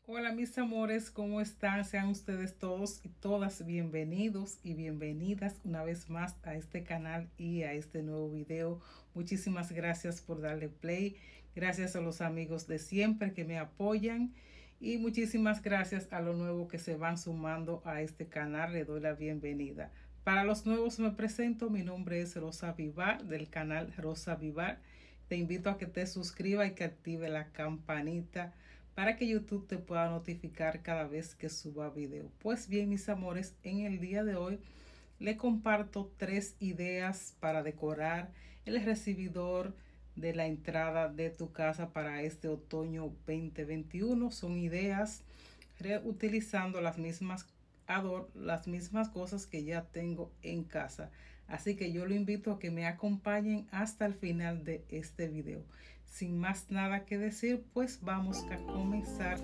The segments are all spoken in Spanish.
Hola mis amores, ¿cómo están? Sean ustedes todos y todas bienvenidos y bienvenidas una vez más a este canal y a este nuevo video. Muchísimas gracias por darle play, gracias a los amigos de siempre que me apoyan y muchísimas gracias a los nuevos que se van sumando a este canal. Le doy la bienvenida. Para los nuevos me presento, mi nombre es Rosa Vivar del canal Rosa Vivar. Te invito a que te suscribas y que active la campanita para que YouTube te pueda notificar cada vez que suba video. Pues bien, mis amores, en el día de hoy le comparto 3 ideas para decorar el recibidor de la entrada de tu casa para este otoño 2021. Son ideas reutilizando las mismas cosas que ya tengo en casa. Así que yo lo invito a que me acompañen hasta el final de este video. Sin más nada que decir, pues vamos a comenzar.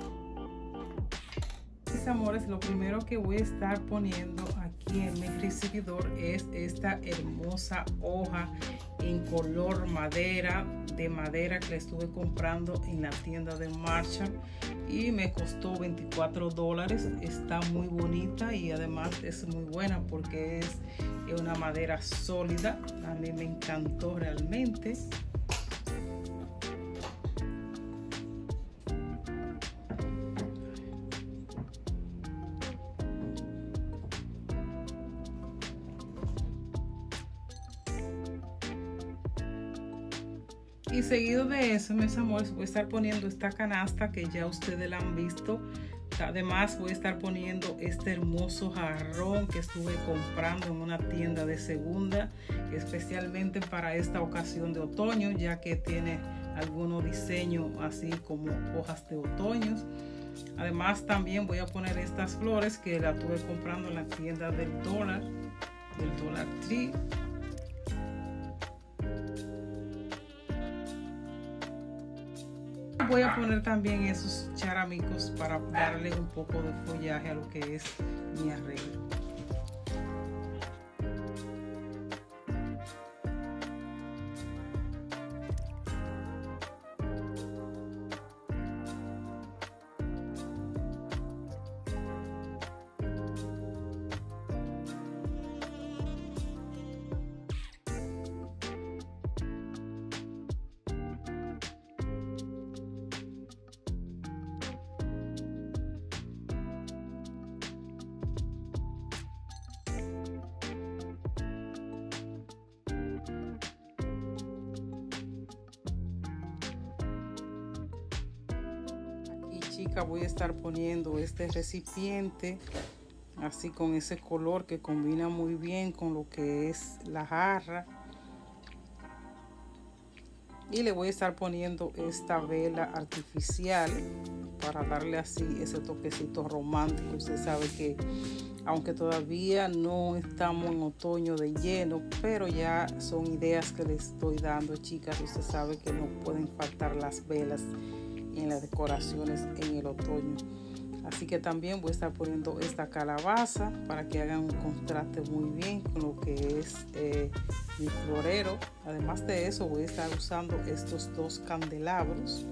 Mis amores, lo primero que voy a estar poniendo aquí en mi recibidor es esta hermosa hoja en color madera, de madera, que la estuve comprando en la tienda de Marshall y me costó $24. Está muy bonita y además es muy buena porque es una madera sólida. A mí me encantó realmente. Y seguido de eso, mis amores, voy a estar poniendo esta canasta que ya ustedes la han visto. Además voy a estar poniendo este hermoso jarrón que estuve comprando en una tienda de segunda, especialmente para esta ocasión de otoño, ya que tiene algunos diseños así como hojas de otoño. Además también voy a poner estas flores que la estuve comprando en la tienda del Dollar Tree. Voy a poner también esos charamicos para darle un poco de follaje a lo que es mi arreglo. Chica, voy a estar poniendo este recipiente así con ese color que combina muy bien con lo que es la jarra, y le voy a estar poniendo esta vela artificial para darle así ese toquecito romántico. Usted sabe que aunque todavía no estamos en otoño de lleno, pero ya son ideas que les estoy dando, chicas. Usted sabe que no pueden faltar las velas en las decoraciones en el otoño. Así que también voy a estar poniendo esta calabaza para que hagan un contraste muy bien con lo que es mi florero. Además de eso, voy a estar usando estos 2 candelabros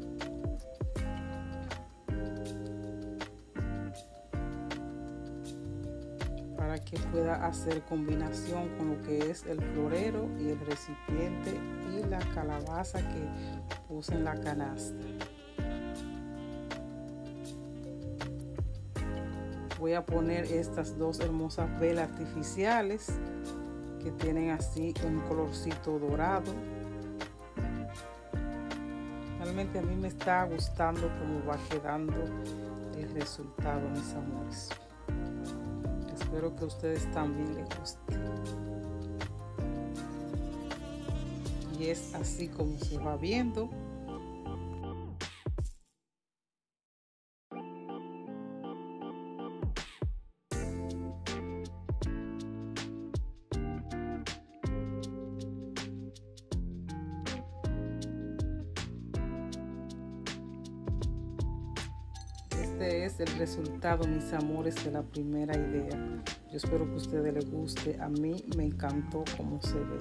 para que pueda hacer combinación con lo que es el florero y el recipiente y la calabaza que puse en la canasta. Voy a poner estas 2 hermosas velas artificiales que tienen así un colorcito dorado. Realmente a mí me está gustando cómo va quedando el resultado, mis amores. Espero que a ustedes también les guste. Y es así como se va viendo. Este es el resultado, mis amores, de la primera idea. Yo espero que a ustedes les guste. A mí me encantó cómo se ve.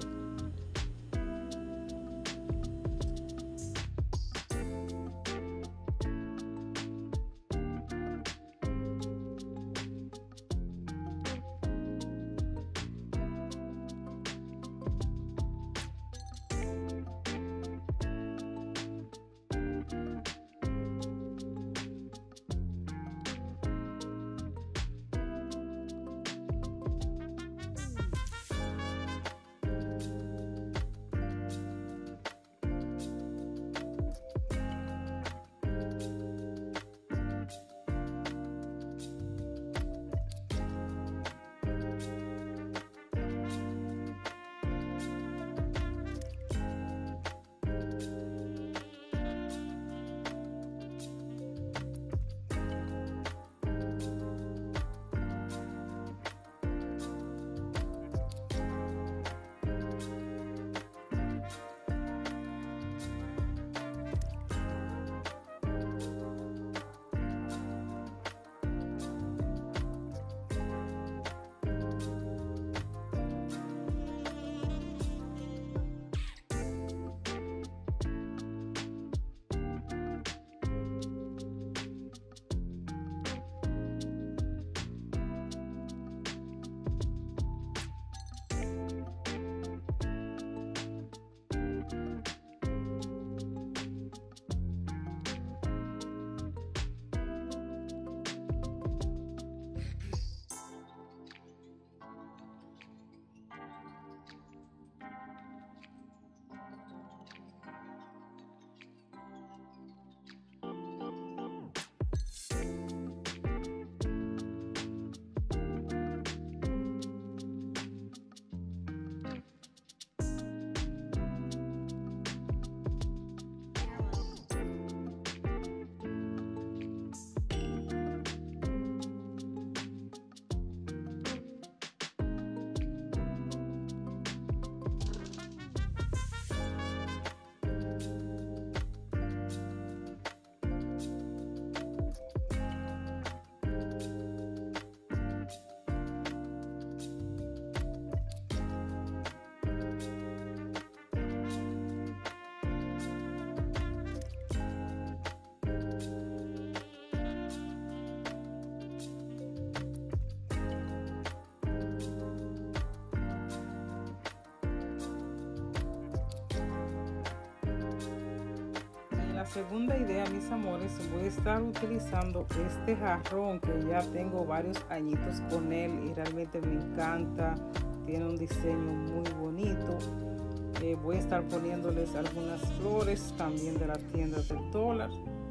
la segunda idea, mis amores, voy a estar utilizando este jarrón que ya tengo varios añitos con él y realmente me encanta. Tiene un diseño muy bonito. Voy a estar poniéndoles algunas flores también de la tienda del dólar.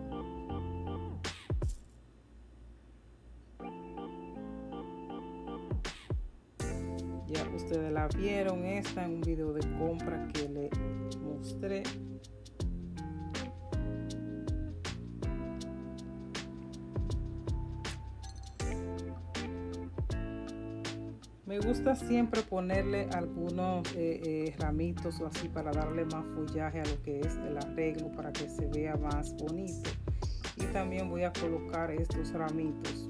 Ya ustedes la vieron esta en un video de compra que le mostré. Me gusta siempre ponerle algunos ramitos o así para darle más follaje a lo que es el arreglo, para que se vea más bonito. Y también voy a colocar estos ramitos.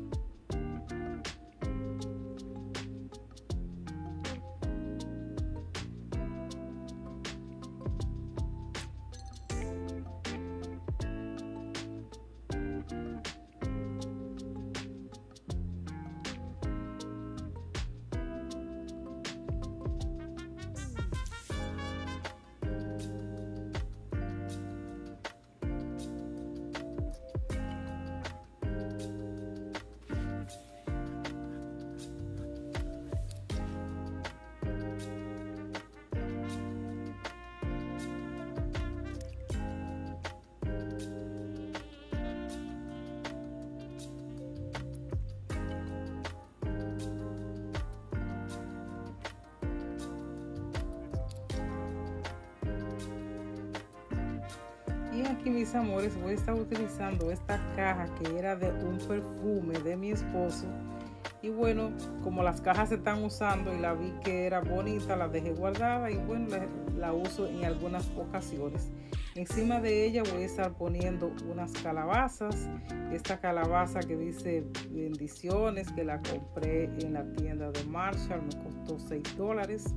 Y aquí, mis amores, voy a estar utilizando esta caja que era de un perfume de mi esposo. Y bueno, como las cajas se están usando y la vi que era bonita, la dejé guardada y bueno, la uso en algunas ocasiones. Encima de ella voy a estar poniendo unas calabazas. Esta calabaza que dice bendiciones, que la compré en la tienda de Marshall, me costó $6.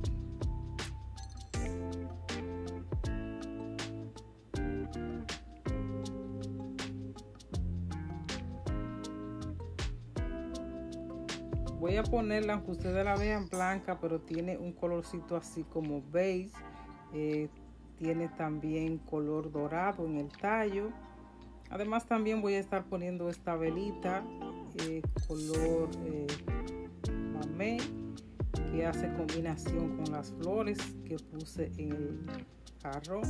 Voy a ponerla, aunque ustedes la vean blanca, pero tiene un colorcito así como beige. Tiene también color dorado en el tallo. Además también voy a estar poniendo esta velita color mamey, que hace combinación con las flores que puse en el jarrón.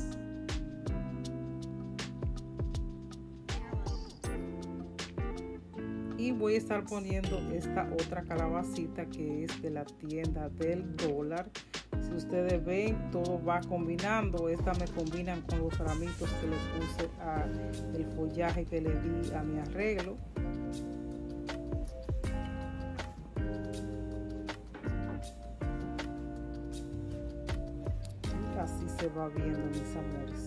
Y voy a estar poniendo esta otra calabacita que es de la tienda del dólar. Si ustedes ven, todo va combinando. Esta me combinan con los ramitos que le puse al follaje que le di a mi arreglo. Y así se va viendo, mis amores.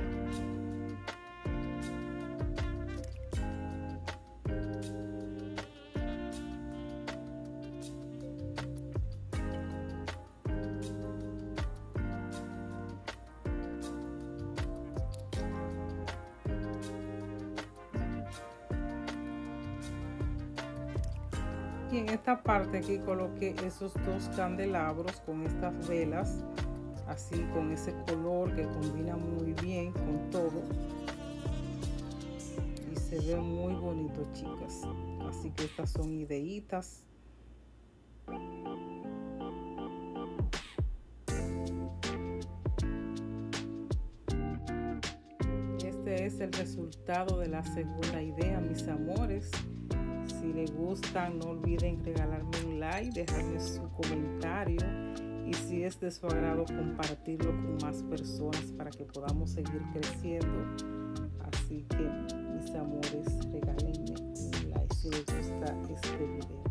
Y en esta parte aquí coloqué esos dos candelabros con estas velas, así con ese color que combina muy bien con todo y se ve muy bonito, chicas. Así que estas son ideitas. Este es el resultado de la segunda idea, mis amores. Si les gustan, no olviden regalarme un like, dejarme su comentario y si es de su agrado, compartirlo con más personas para que podamos seguir creciendo. Así que, mis amores, regálenme un like si les gusta este video.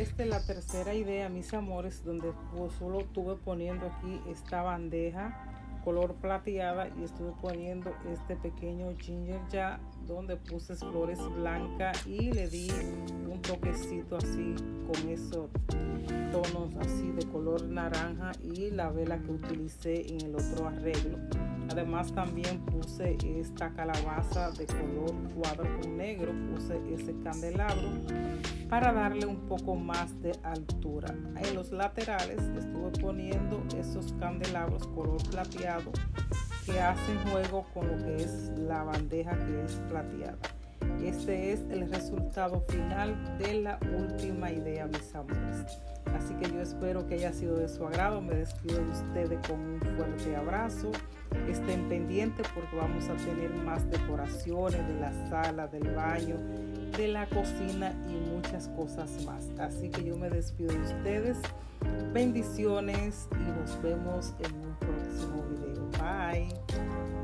esta es la tercera idea, mis amores, donde solo estuve poniendo aquí esta bandeja color plateada y estuve poniendo este pequeño ginger ya donde puse flores blancas y le di un toquecito así con esos tonos así de color naranja y la vela que utilicé en el otro arreglo. Además también puse esta calabaza de color cuadro con negro, puse ese candelabro para darle un poco más de altura. En los laterales estuve poniendo esos candelabros color plateado que hacen juego con lo que es la bandeja que es plateada. Este es el resultado final de la última idea, mis amores. Así que yo espero que haya sido de su agrado. Me despido de ustedes con un fuerte abrazo. Estén pendientes porque vamos a tener más decoraciones de la sala, del baño, de la cocina y muchas cosas más. Así que yo me despido de ustedes. Bendiciones y nos vemos en un próximo video. Bye.